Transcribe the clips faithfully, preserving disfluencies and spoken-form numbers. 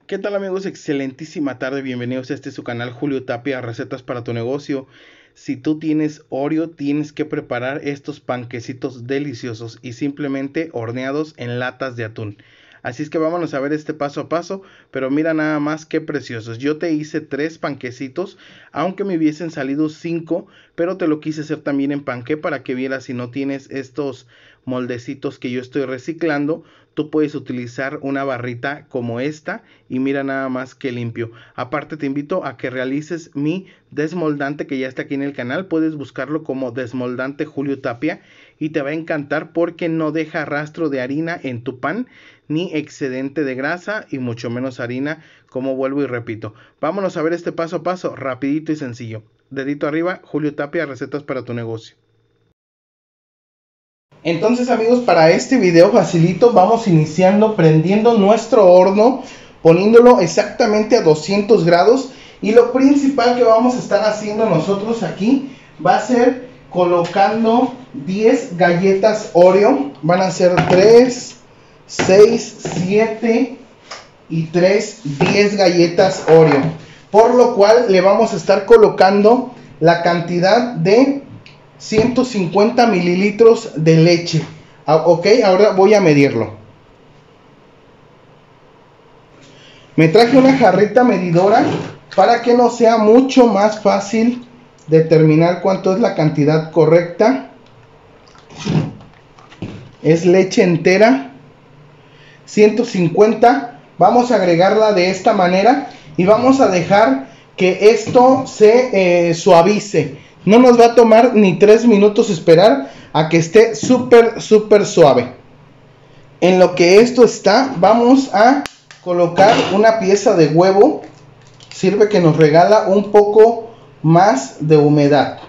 ¿Qué tal amigos? Excelentísima tarde, bienvenidos a este su canal Julio Tapia, recetas para tu negocio. Si tú tienes Oreo, tienes que preparar estos panquecitos deliciosos y simplemente horneados en latas de atún. Así es que vámonos a ver este paso a paso, pero mira nada más qué preciosos. Yo te hice tres panquecitos, aunque me hubiesen salido cinco, pero te lo quise hacer también en panqué para que vieras. Si no tienes estos moldecitos que yo estoy reciclando, tú puedes utilizar una barrita como esta y mira nada más que limpio. Aparte te invito a que realices mi desmoldante que ya está aquí en el canal. Puedes buscarlo como desmoldante Julio Tapia y te va a encantar porque no deja rastro de harina en tu pan ni excedente de grasa y mucho menos harina, como vuelvo y repito. Vámonos a ver este paso a paso rapidito y sencillo. Dedito arriba, Julio Tapia, recetas para tu negocio. Entonces amigos, para este video facilito, vamos iniciando prendiendo nuestro horno, poniéndolo exactamente a doscientos grados, y lo principal que vamos a estar haciendo nosotros aquí va a ser colocando diez galletas Oreo. Van a ser tres, seis, siete y tres, diez galletas Oreo, por lo cual le vamos a estar colocando la cantidad de ciento cincuenta mililitros de leche. Ok, ahora voy a medirlo. Me traje una jarrita medidora para que nos sea mucho más fácil determinar cuánto es la cantidad correcta. Es leche entera, ciento cincuenta. Vamos a agregarla de esta manera y vamos a dejar que esto se eh, suavice. No nos va a tomar ni tres minutos esperar a que esté súper, súper suave. En lo que esto está, vamos a colocar una pieza de huevo. Sirve que nos regala un poco más de humedad.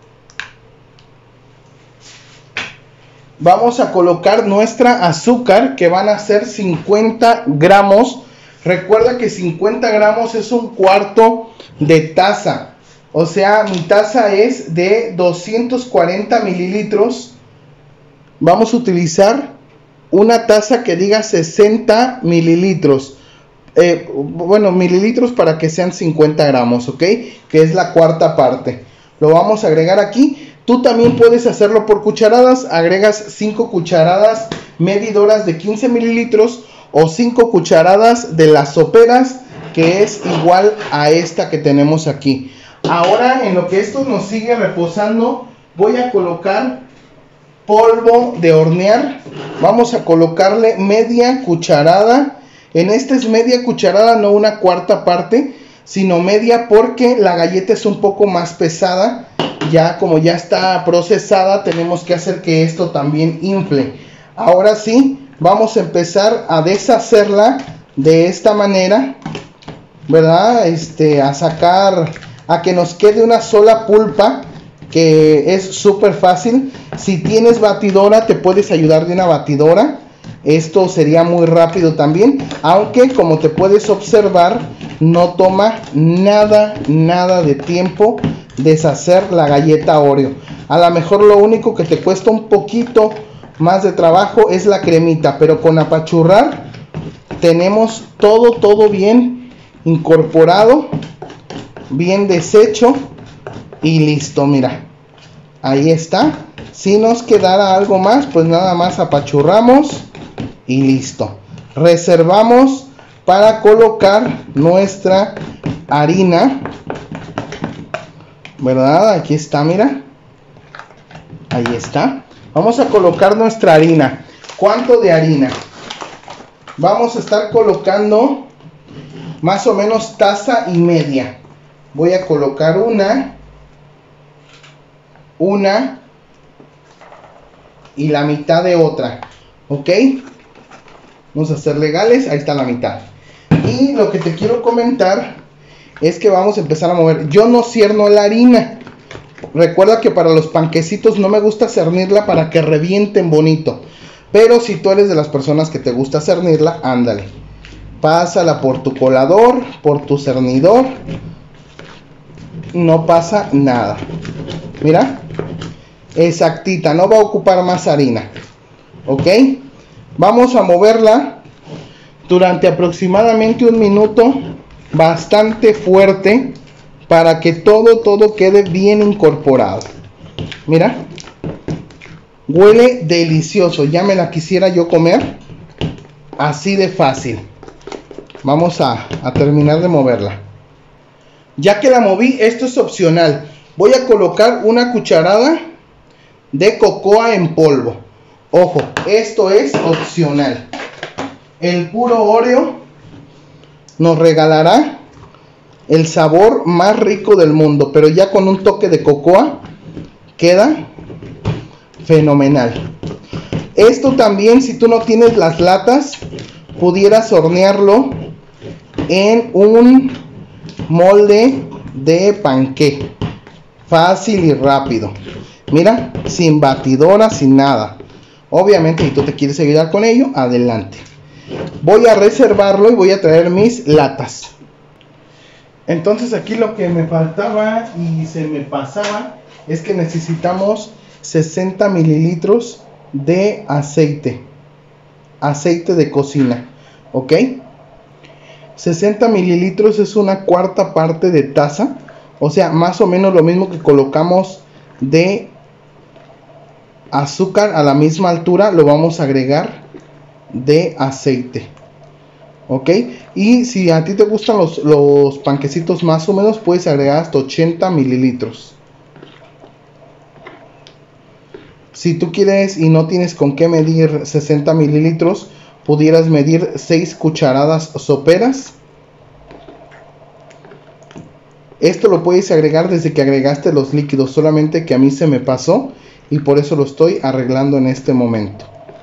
Vamos a colocar nuestra azúcar, que van a ser cincuenta gramos. Recuerda que cincuenta gramos es un cuarto de taza. O sea, mi taza es de doscientos cuarenta mililitros. Vamos a utilizar una taza que diga sesenta mililitros. Eh, bueno, mililitros para que sean cincuenta gramos, ¿ok? Que es la cuarta parte. Lo vamos a agregar aquí. Tú también puedes hacerlo por cucharadas. Agregas cinco cucharadas medidoras de quince mililitros o cinco cucharadas de las soperas, que es igual a esta que tenemos aquí. Ahora, en lo que esto nos sigue reposando, voy a colocar polvo de hornear. Vamos a colocarle media cucharada. En esta es media cucharada, no una cuarta parte, sino media, porque la galleta es un poco más pesada. Ya como ya está procesada, tenemos que hacer que esto también infle. Ahora sí, vamos a empezar a deshacerla de esta manera, ¿verdad? Este, a sacar, a que nos quede una sola pulpa, que es súper fácil. Si tienes batidora, te puedes ayudar de una batidora. Esto sería muy rápido también, aunque como te puedes observar, no toma nada, nada de tiempo deshacer la galleta Oreo. A lo mejor lo único que te cuesta un poquito más de trabajo es la cremita, pero con apachurrar tenemos todo, todo bien incorporado, bien deshecho y listo. Mira, ahí está. Si nos quedara algo más, pues nada más apachurramos y listo. Reservamos para colocar nuestra harina, ¿verdad? Aquí está, mira. Ahí está. Vamos a colocar nuestra harina. ¿Cuánto de harina? Vamos a estar colocando más o menos taza y media. Voy a colocar una, una y la mitad de otra, ¿ok? Vamos a ser legales, ahí está la mitad. Y lo que te quiero comentar es que vamos a empezar a mover. Yo no cierno la harina. Recuerda que para los panquecitos no me gusta cernirla para que revienten bonito. Pero si tú eres de las personas que te gusta cernirla, ándale. Pásala por tu colador, por tu cernidor. No pasa nada. Mira. Exactita, no va a ocupar más harina. ¿Ok? Vamos a moverla durante aproximadamente un minuto, bastante fuerte, para que todo, todo quede bien incorporado. Mira, huele delicioso, ya me la quisiera yo comer, así de fácil. Vamos a, a terminar de moverla. Ya que la moví, esto es opcional. Voy a colocar una cucharada de cocoa en polvo. Ojo, esto es opcional. El puro Oreo nos regalará el sabor más rico del mundo, pero ya con un toque de cocoa queda fenomenal. Esto también, si tú no tienes las latas, pudieras hornearlo en un molde de panqué, fácil y rápido. Mira, sin batidora, sin nada. Obviamente, si tú te quieres ayudar con ello, adelante. Voy a reservarlo y voy a traer mis latas. Entonces aquí lo que me faltaba y se me pasaba es que necesitamos sesenta mililitros de aceite. Aceite de cocina, ¿ok? sesenta mililitros es una cuarta parte de taza. O sea, más o menos lo mismo que colocamos de azúcar, a la misma altura lo vamos a agregar de aceite, ok. Y si a ti te gustan los, los panquecitos más húmedos, puedes agregar hasta ochenta mililitros. Si tú quieres y no tienes con qué medir sesenta mililitros, pudieras medir seis cucharadas soperas. Esto lo puedes agregar desde que agregaste los líquidos, solamente que a mí se me pasó y por eso lo estoy arreglando en este momento.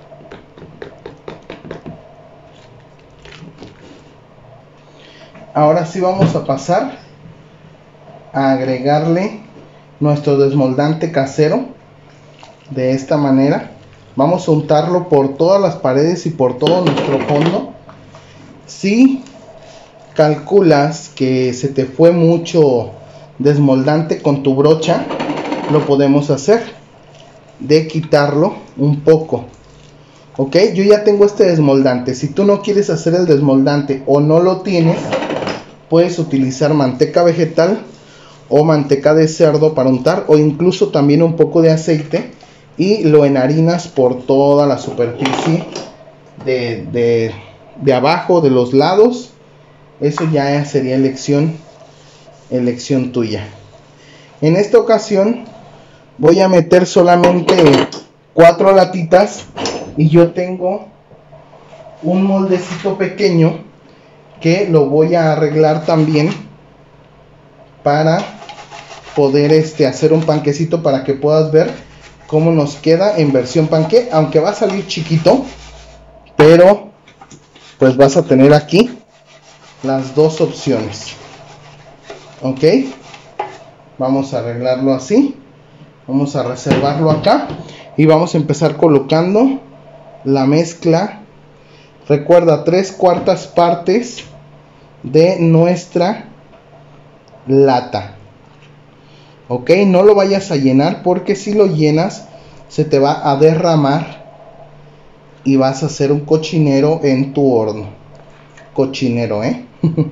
Ahora sí vamos a pasar a agregarle nuestro desmoldante casero. De esta manera vamos a untarlo por todas las paredes y por todo nuestro fondo. Si calculas que se te fue mucho desmoldante con tu brocha, lo podemos hacer de quitarlo un poco, ok. Yo ya tengo este desmoldante. Si tú no quieres hacer el desmoldante o no lo tienes, puedes utilizar manteca vegetal o manteca de cerdo para untar, o incluso también un poco de aceite y lo enharinas por toda la superficie de, de, de abajo, de los lados. Eso ya sería elección elección tuya. En esta ocasión voy a meter solamente cuatro latitas y yo tengo un moldecito pequeño que lo voy a arreglar también para poder este, hacer un panquecito, para que puedas ver cómo nos queda en versión panqué, aunque va a salir chiquito, pero pues vas a tener aquí las dos opciones, ok. Vamos a arreglarlo así, vamos a reservarlo acá y vamos a empezar colocando la mezcla. Recuerda, tres cuartas partes de nuestra lata, ok. No lo vayas a llenar, porque si lo llenas se te va a derramar y vas a hacer un cochinero en tu horno. Cochinero, eh.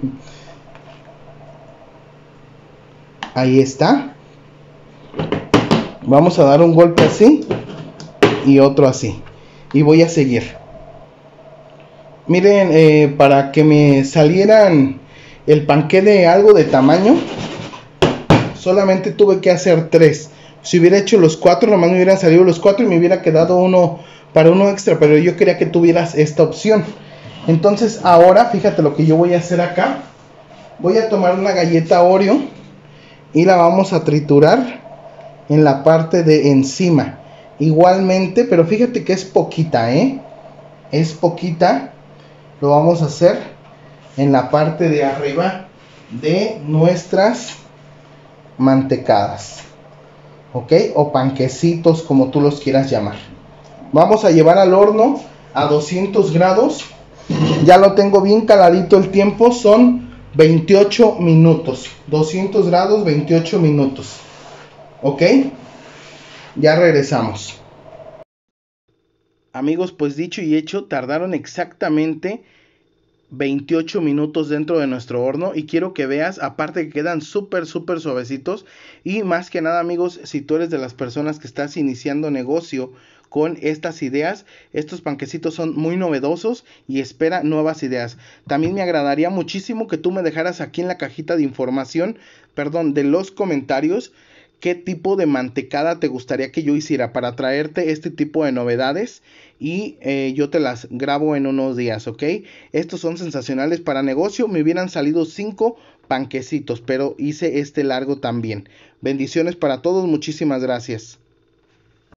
Ahí está. Vamos a dar un golpe así y otro así, y voy a seguir. Miren, eh, para que me salieran el panqué de algo de tamaño, solamente tuve que hacer tres. Si hubiera hecho los cuatro, nomás me hubieran salido los cuatro y me hubiera quedado uno para uno extra, pero yo quería que tuvieras esta opción. Entonces ahora fíjate lo que yo voy a hacer acá. Voy a tomar una galleta Oreo y la vamos a triturar en la parte de encima igualmente, pero fíjate que es poquita, ¿eh? Es poquita. Lo vamos a hacer en la parte de arriba de nuestras mantecadas, ok, o panquecitos, como tú los quieras llamar. Vamos a llevar al horno a doscientos grados. Ya lo tengo bien caladito el tiempo, son veintiocho minutos. Doscientos grados, veintiocho minutos, ok. Ya regresamos. Amigos, pues dicho y hecho, tardaron exactamente veintiocho minutos dentro de nuestro horno y quiero que veas, aparte que quedan súper súper suavecitos y más que nada amigos, si tú eres de las personas que estás iniciando negocio con estas ideas, estos panquecitos son muy novedosos y espera nuevas ideas. También me agradaría muchísimo que tú me dejaras aquí en la cajita de información, perdón, de los comentarios, qué tipo de mantecada te gustaría que yo hiciera para traerte este tipo de novedades y eh, yo te las grabo en unos días, ¿ok? Estos son sensacionales para negocio, me hubieran salido cinco panquecitos, pero hice este largo también. Bendiciones para todos, muchísimas gracias.